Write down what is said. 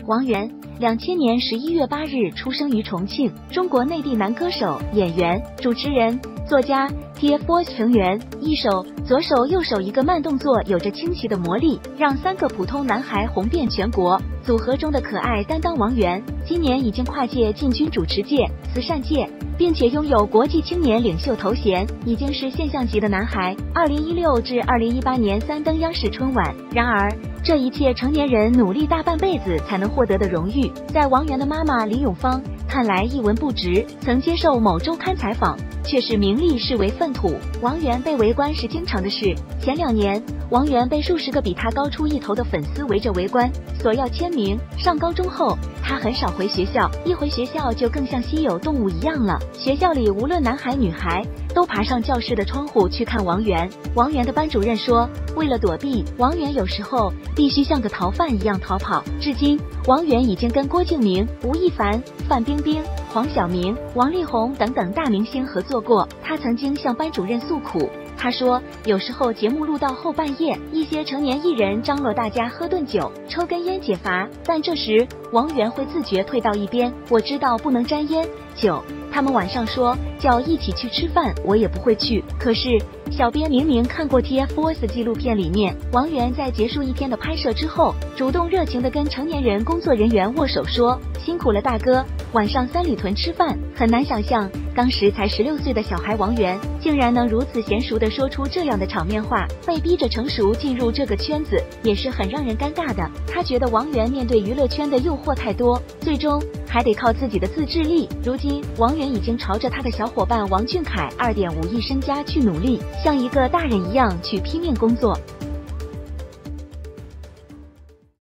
王源，2000年11月8日出生于重庆，中国内地男歌手、演员、主持人、作家 ，TFBOYS 成员，一手、左手、右手一个慢动作，有着清奇的魔力，让3个普通男孩红遍全国。组合中的可爱担当王源，今年已经跨界进军主持界、慈善界，并且拥有国际青年领袖头衔，已经是现象级的男孩。2016至2018年3登央视春晚。然而，这一切成年人努力大半辈子才能获得的荣誉，在王源的妈妈李永芳看来一文不值。曾接受某周刊采访，却是名利视为粪土。王源被围观是经常的事。前2年，王源被数十个比他高出一头的粉丝围着围观，索要签名。上高中后，他很少回学校，一回学校就更像稀有动物一样了。学校里无论男孩女孩，都爬上教室的窗户去看王源。王源的班主任说，为了躲避，王源有时候必须像个逃犯一样逃跑。至今，王源已经跟郭敬明、吴亦凡、范冰冰、黄晓明、王力宏等等大明星合作过。他曾经向班主任诉苦，他说，有时候节目录到后半夜，一些成年艺人张罗大家喝顿酒、抽根烟解乏，但这时王源会自觉退到一边。我知道不能沾烟酒，他们晚上说叫一起去吃饭，我也不会去。可是小编明明看过 TFBOYS 纪录片里面，王源在结束一天的拍摄之后，主动热情地跟成年人工作人员握手说，辛苦了大哥，晚上三里屯吃饭。很难想象，当时才16岁的小孩王源，竟然能如此娴熟地说出这样的场面话。被逼着成熟进入这个圈子，也是很让人尴尬的。他觉得王源面对娱乐圈的诱惑太多，最终还得靠自己的自制力。如今，王源已经朝着他的小伙伴王俊凯2.5亿身家去努力，像一个大人一样去拼命工作。